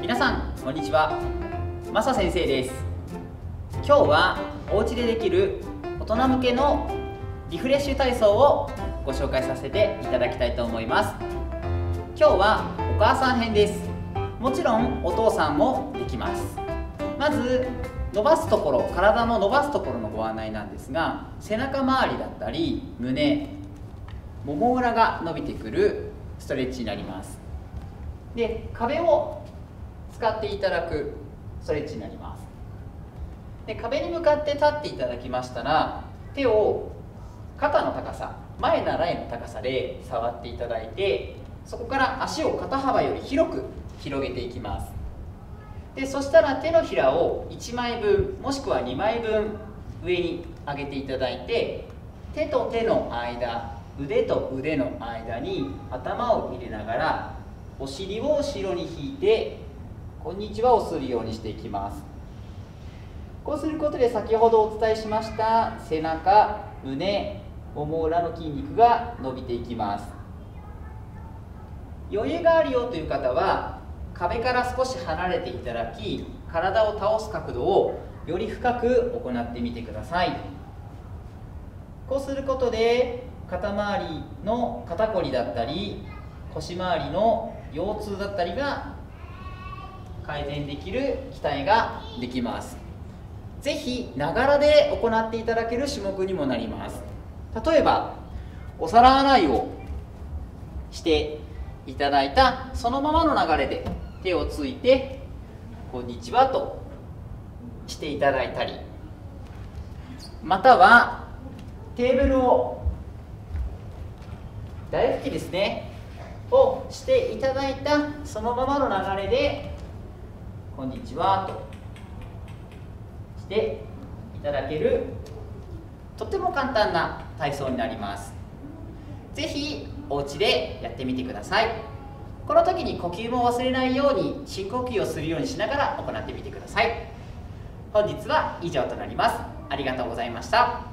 皆さんこんにちは、マサ先生です。今日はお家でできる大人向けのリフレッシュ体操をご紹介させていただきたいと思います。今日はお母さん編です。もちろんお父さんもできます。まず伸ばすところ、体の伸ばすところのご案内なんですが、背中周りだったり胸、もも裏が伸びてくるストレッチになります。で、壁を使っていただくストレッチになります。で、壁に向かって立っていただきましたら、手を肩の高さ、前ならえの高さで触っていただいて、そこから足を肩幅より広く広げていきます。で、そしたら手のひらを1枚分もしくは2枚分上に上げていただいて、手と手の間、腕と腕の間に頭を入れながらお尻を後ろに引いてこんにちはをするようにしていきます。こうすることで先ほどお伝えしました背中、胸、もも裏の筋肉が伸びていきます。余裕があるよという方は壁から少し離れていただき、体を倒す角度をより深く行ってみてください。こうすることで肩周りの肩こりだったり腰周りの腰痛だったりが改善できる鍛えができます。ぜひながらで行っていただける種目にもなります。例えばお皿洗いをしていただいたそのままの流れで手をついてこんにちはとしていただいたり、またはテーブルを台拭きですねをしていただいたそのままの流れでこんにちはとしていただけるとても簡単な体操になります。ぜひお家でやってみてください。この時に呼吸も忘れないように深呼吸をするようにしながら行ってみてください。本日は以上となります。ありがとうございました。